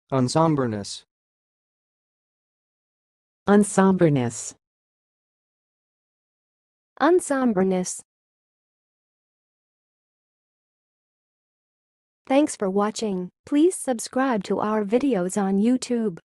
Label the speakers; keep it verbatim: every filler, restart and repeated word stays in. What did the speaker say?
Speaker 1: unsombreness,
Speaker 2: unsombreness,
Speaker 3: unsombreness. Thanks for watching. Please subscribe to our videos on YouTube.